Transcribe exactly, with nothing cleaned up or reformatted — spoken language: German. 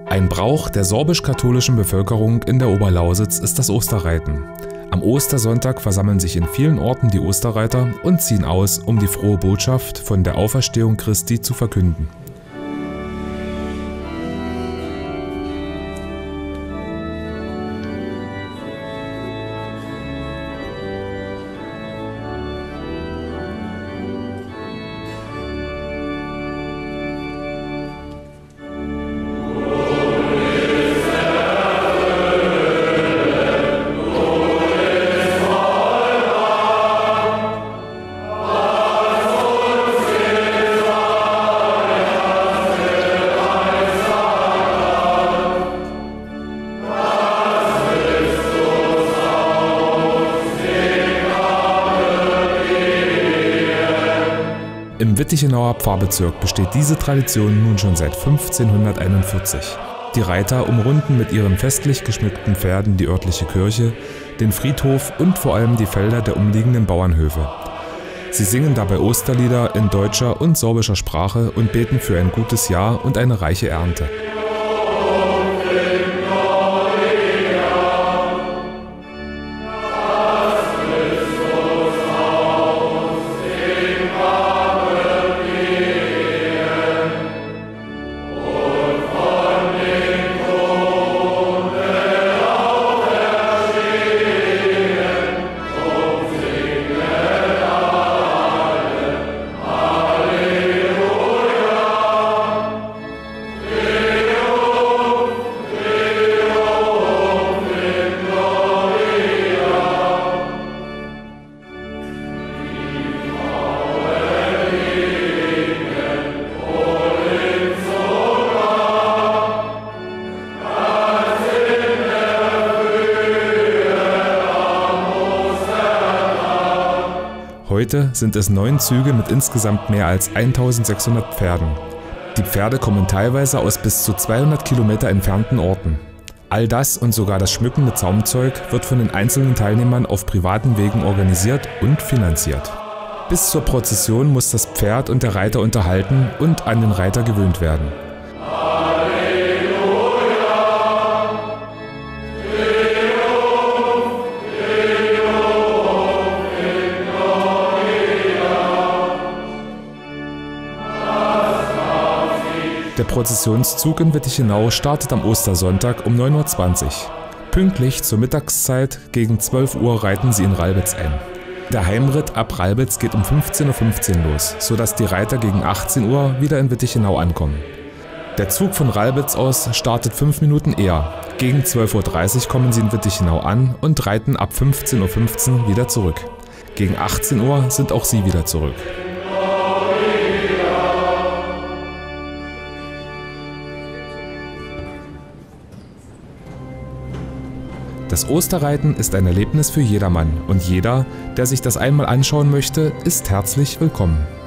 Ein Brauch der sorbisch-katholischen Bevölkerung in der Oberlausitz ist das Osterreiten. Am Ostersonntag versammeln sich in vielen Orten die Osterreiter und ziehen aus, um die frohe Botschaft von der Auferstehung Christi zu verkünden. Im Wittichenauer Pfarrbezirk besteht diese Tradition nun schon seit fünfzehnhunderteinundvierzig. Die Reiter umrunden mit ihren festlich geschmückten Pferden die örtliche Kirche, den Friedhof und vor allem die Felder der umliegenden Bauernhöfe. Sie singen dabei Osterlieder in deutscher und sorbischer Sprache und beten für ein gutes Jahr und eine reiche Ernte. Heute sind es neun Züge mit insgesamt mehr als eintausendsechshundert Pferden. Die Pferde kommen teilweise aus bis zu zweihundert Kilometer entfernten Orten. All das und sogar das Schmücken mit Zaumzeug wird von den einzelnen Teilnehmern auf privaten Wegen organisiert und finanziert. Bis zur Prozession muss das Pferd und der Reiter unterhalten und an den Reiter gewöhnt werden. Der Prozessionszug in Wittichenau startet am Ostersonntag um neun Uhr zwanzig. Pünktlich zur Mittagszeit gegen zwölf Uhr reiten sie in Ralbitz ein. Der Heimritt ab Ralbitz geht um fünfzehn Uhr fünfzehn los, sodass die Reiter gegen achtzehn Uhr wieder in Wittichenau ankommen. Der Zug von Ralbitz aus startet fünf Minuten eher. Gegen zwölf Uhr dreißig kommen sie in Wittichenau an und reiten ab fünfzehn Uhr fünfzehn wieder zurück. Gegen achtzehn Uhr sind auch sie wieder zurück. Das Osterreiten ist ein Erlebnis für jedermann und jeder, der sich das einmal anschauen möchte, ist herzlich willkommen.